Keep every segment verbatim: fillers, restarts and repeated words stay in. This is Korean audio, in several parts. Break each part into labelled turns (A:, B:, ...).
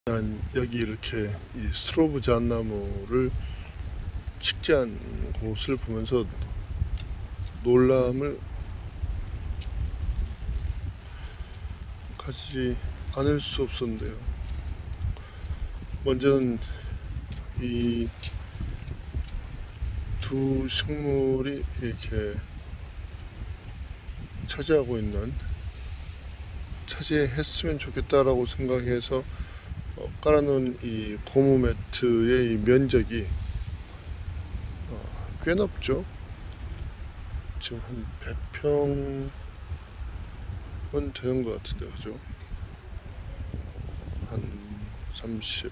A: 난 여기 이렇게 이 스로브 잣나무를 식재한 곳을 보면서 놀람을 가지지 않을 수 없었는데요. 먼저는 이 두 식물이 이렇게 차지하고 있는, 차지했으면 좋겠다라고 생각해서 어, 깔아놓은 이 고무 매트의 이 면적이 어, 꽤 넓죠. 지금 한 백 평은 되는 것 같은데, 그죠? 한 삼십,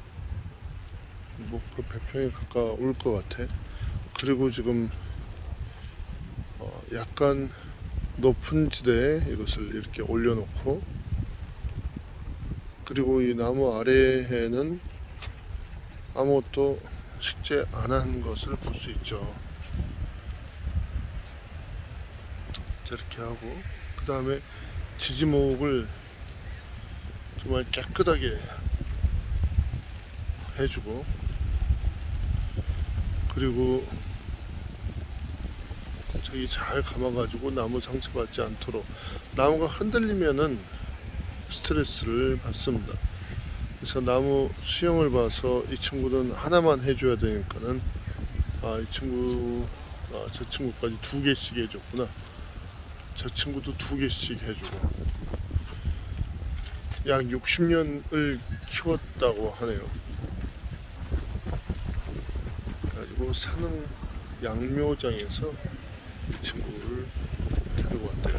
A: 뭐 그 백 평에 가까울 것 같아. 그리고 지금 어, 약간 높은 지대에 이것을 이렇게 올려놓고, 그리고 이 나무 아래에는 아무것도 식재 안 한 것을 볼 수 있죠. 저렇게 하고, 그 다음에 지지목을 정말 깨끗하게 해주고, 그리고 저기 잘 감아가지고 나무 상처받지 않도록, 나무가 흔들리면은 스트레스를 받습니다. 그래서 나무 수영을 봐서 이 친구는 하나만 해줘야 되니까는, 아, 이 친구, 아, 저 친구까지 두 개씩 해줬구나. 저 친구도 두 개씩 해주고, 약 육십 년을 키웠다고 하네요. 그래가지고 산흥 양묘장에서 이 친구를 데리고 왔대요.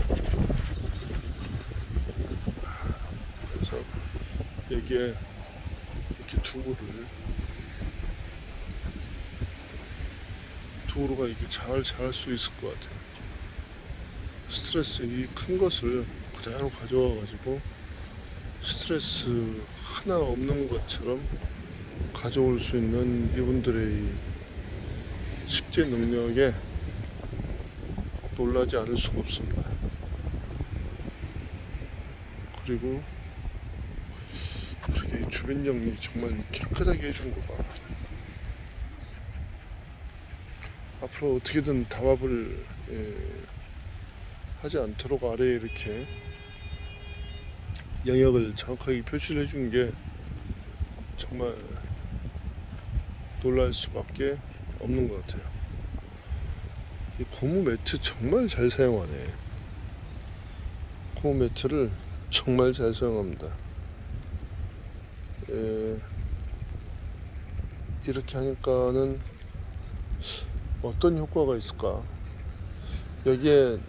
A: 그래서 여기에 이렇게 두부를, 두부가 이렇게 잘 자랄 수 있을 것 같아요. 스트레스, 이 큰 것을 그대로 가져와 가지고 스트레스 하나 없는 것처럼 가져올 수 있는 이분들의 식재 능력에 놀라지 않을 수가 없습니다. 그리고 이렇게 주변 정리 정말 깨끗하게 해준 거 봐. 앞으로 어떻게든 담합을 예, 하지 않도록 아래에 이렇게 영역을 정확하게 표시를 해준 게 정말 놀랄 수밖에 없는 것 같아요. 이 고무 매트 정말 잘 사용하네. 고무 매트를 정말 잘 사용합니다. 예, 이렇게 하니까는 어떤 효과가 있을까? 여기에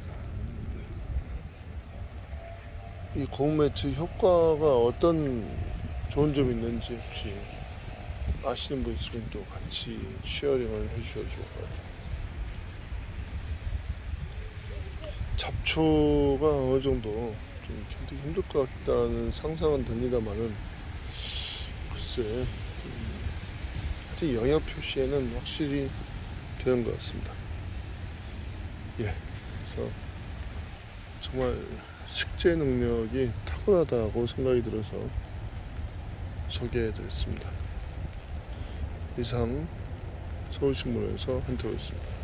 A: 이 고무 매트 효과가 어떤 좋은 점이 있는지 혹시 아시는 분 있으면 또 같이 쉐어링을 해주셔도 좋을 것 같아요. 잡초가 어느 정도 좀 힘들, 힘들 것 같다는 상상은 됩니다만은, 글쎄, 음, 하여튼 영역 표시에는 확실히 되는 것 같습니다. 예, 그래서 정말 식재 능력이 탁월하다고 생각이 들어서 소개해 드렸습니다. 이상 서울식물원에서 한태호였습니다.